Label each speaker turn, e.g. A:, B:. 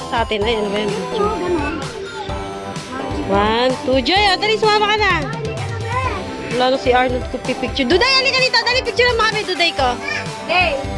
A: sa atin. Ay, ano ba yan?
B: Oo, ganun.
A: 1, 2, Joy. O, dali, sumama ka na. Wala na si Arnold ko pipicture. Duday, halika dito. Dali, picture mo kami, Duday ko.
B: Hey!